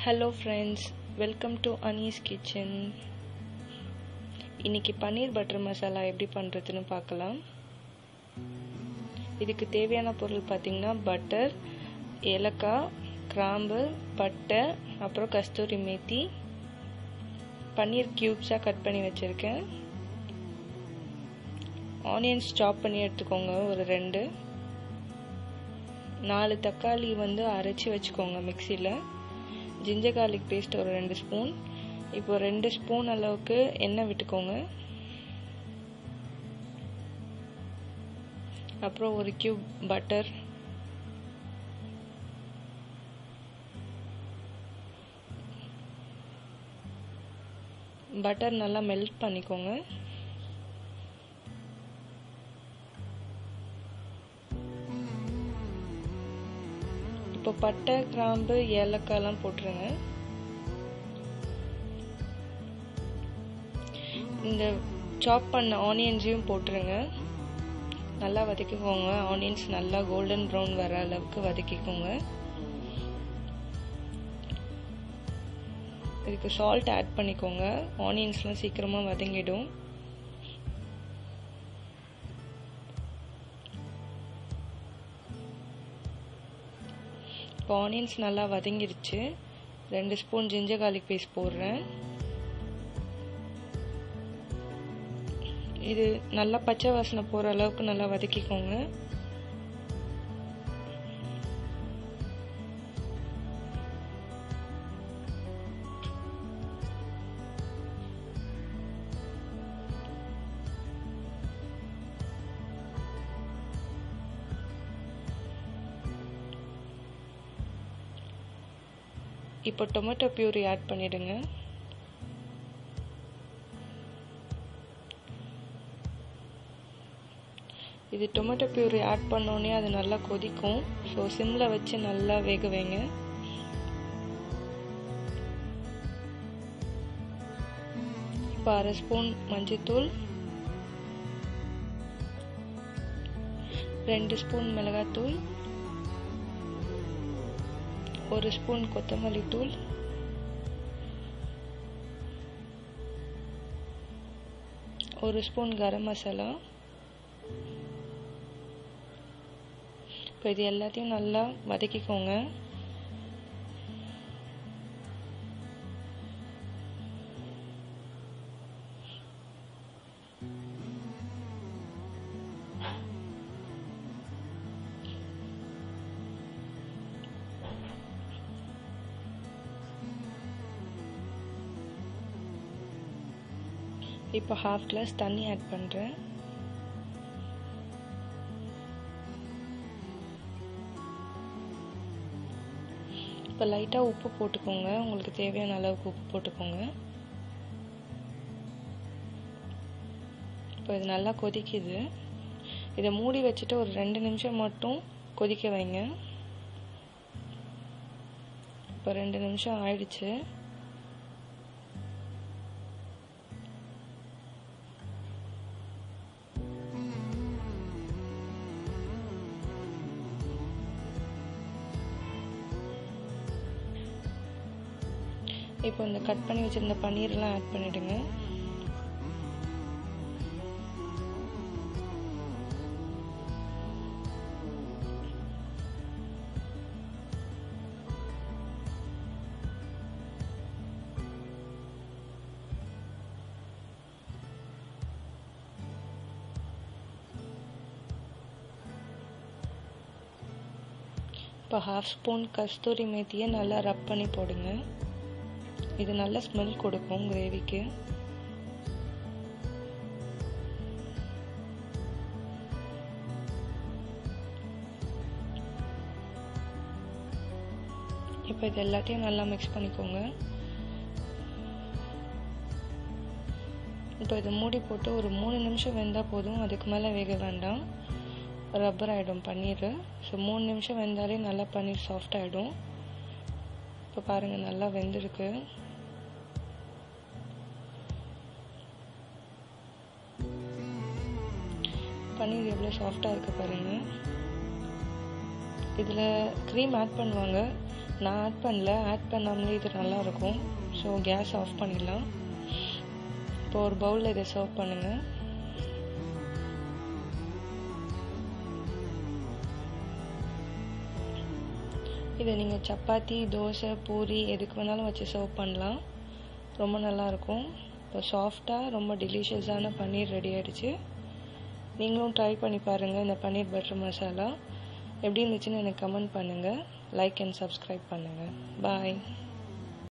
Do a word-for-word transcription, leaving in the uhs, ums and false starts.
Hello friends, welcome to Anees kitchen. இன்றைக்கி paneer butter masala எப்படி பண்ணுறதுன்னு பார்க்கலாம். இதுக்கு தேவையான பொருள் பார்த்திங்கன்னா பட்டர், ஏலக்காய், கிராம்பு, பட்டை, அப்புறம் கஸ்தூரி மேத்தி, பன்னீர் க்யூப்ஸாக கட் பண்ணி வச்சுருக்கேன். ஆனியன்ஸ் சாப் பண்ணி எடுத்துக்கோங்க ஒரு ரெண்டு. நாலு தக்காளி வந்து அரைச்சி வச்சுக்கோங்க மிக்சியில். ஜிஞ்சர் கார்லிக் பேஸ்ட் ஒரு ரெண்டு ஸ்பூன். இப்போ ரெண்டு ஸ்பூன் அளவுக்கு எண்ணெய் விட்டுக்கோங்க. அப்புறம் ஒரு கியூப் பட்டர், பட்டர் நல்லா மெல்ட் பண்ணிக்கோங்க. இப்போ பட்டை, கிராம்பு, ஏலக்காய்லாம் போட்டுருங்க. இந்த சாப் பண்ண ஆனியன்ஸையும் போட்டுருங்க. நல்லா வதக்கிக்கோங்க. ஆனியன்ஸ் நல்லா கோல்டன் ப்ரௌன் வர அளவுக்கு வதக்கிக்கோங்க. இதுக்கு சால்ட் ஆட் பண்ணிக்கோங்க. ஆனியன்ஸ்லாம் சீக்கிரமாக வதங்கிடும். இப்போ ஆனியன்ஸ் நல்லா வதங்கிருச்சு. ரெண்டு ஸ்பூன் ஜிஞ்சர் கார்லிக் பேஸ்ட் போடுறேன். இது நல்லா பச்சை வாசனை போகிற அளவுக்கு நல்லா வதக்கிக்கோங்க. இப்போ டொமேட்டோ பியூரி ஆட் பண்ணிடுங்க. இது டொமேட்டோ பியூரி ஆட் பண்ணோடனே அது நல்லா கொதிக்கும். ஸோ சிம்மில் வச்சு நல்லா வேக வைங்க. இப்போ அரை ஸ்பூன் மஞ்சள்தூள், ரெண்டு ஸ்பூன் மிளகாத்தூள், ஒரு ஸ்பூன் கொத்தமல்லி தூள், ஒரு ஸ்பூன் கரம் மசாலா. இப்போ இது எல்லாத்தையும் நல்லா வதக்கிக்கோங்க. இப்போ ஹாஃப் கிளாஸ் தண்ணி ஆட் பண்ணுறேன். இப்போ லைட்டாக உப்பு போட்டுக்கோங்க. உங்களுக்கு தேவையான அளவுக்கு உப்பு போட்டுக்கோங்க. இப்போ இது நல்லா கொதிக்குது. இதை மூடி வச்சுட்டு ஒரு ரெண்டு நிமிஷம் மட்டும் கொதிக்க வைங்க. இப்போ ரெண்டு நிமிஷம் ஆயிடுச்சு. இப்போ இந்த கட் பண்ணி வச்சிருந்த பன்னீர்லாம் ஆட் பண்ணிடுங்க. இப்போ ஹாஃப் ஸ்பூன் கஸ்தூரி மேத்தியை நல்லா ரப் பண்ணி போடுங்க. இது நல்ல ஸ்மெல் கொடுக்கும் கிரேவிக்கு. இப்போ இது எல்லாத்தையும் நல்லா மிக்ஸ் பண்ணிக்கோங்க. இப்போ இதை மூடி போட்டு ஒரு மூணு நிமிஷம் வெந்தால் போதும். அதுக்கு மேலே வேக வேண்டாம், ரப்பர் ஆகிடும் பன்னீர். ஸோ மூணு நிமிஷம் வெந்தாலே நல்லா பன்னீர் சாஃப்ட் ஆகிடும். இப்போ பாருங்கள், நல்லா வெந்திருக்கு. பன்னீர் எவ்வளோ சாஃப்டாக இருக்குது பாருங்கள். இதில் க்ரீம் ஆட் பண்ணுவாங்க. நான் ஆட் பண்ணல, ஆட் பண்ணாமலே இது நல்லாயிருக்கும். ஸோ கேஸ் ஆஃப் பண்ணிடலாம். இப்போ ஒரு பவுலில் இதை சர்வ் பண்ணுங்கள். இதை நீங்கள் சப்பாத்தி, தோசை, பூரி எதுக்கு வேணாலும் வச்சு சர்வ் பண்ணலாம். ரொம்ப நல்லாயிருக்கும். இப்போ சாஃப்டாக ரொம்ப டெலிஷியஸான பன்னீர் ரெடி ஆகிடுச்சு. நீங்களும் ட்ரை பண்ணி பாருங்கள் இந்த பன்னீர் பட்டர் மசாலா. எப்படி இருந்துச்சுன்னு எனக்கு கமெண்ட் பண்ணுங்கள். லைக் அண்ட் சப்ஸ்கிரைப் பண்ணுங்கள். பாய்.